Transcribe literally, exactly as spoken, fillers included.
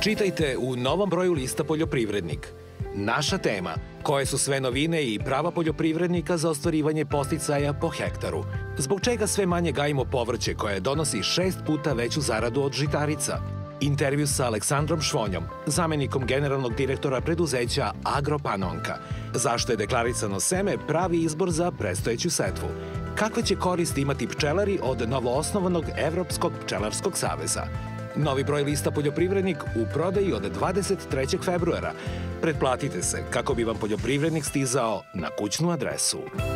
Čitajte u novom broju lista Poljoprivrednik. Naša tema – koje su sve novine i prava poljoprivrednika za ostvarivanje posticaja po hektaru. Zbog čega sve manje gajimo povrće koje donosi šest puta veću zaradu od žitarica? Intervju sa Aleksandrom Švonjom, zamenikom generalnog direktora preduzeća Agropanonka. Zašto je deklarisano seme pravi izbor za predstojeću setvu? Kakve će koristi imati pčelari od novoosnovanog Evropskog pčelarskog saveza? Novi broj lista Poljoprivrednik u prodaji od dvadeset trećeg februara. Pretplatite se kako bi vam Poljoprivrednik stizao na kućnu adresu.